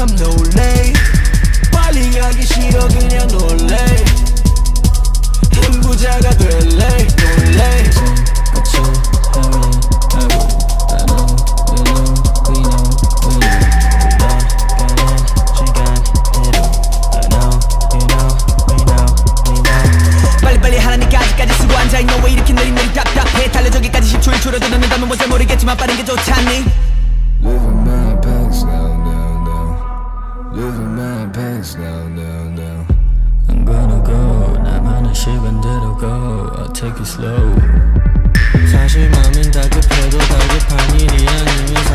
I'm no late 빨리 가기 싫어 그냥 놀래 부자가 될래 놀래 같이 hurry I know you know we know we know 흘러가는 시간대로 I know you know we know we know 빨리빨리 하라니까 아직까지 쓰고 앉아있는 왜 이렇게 느릿느릿 답답해 달려저기까지 10초일 줄어드는다면 뭐 잘 모르겠지만 빠른 게 좋잖니 Living my past now now now Living my past now now now I'm gonna go 나만의 시간대로 go I'll take it slow 사실 맘은 다급해도 다급한 일이 아니면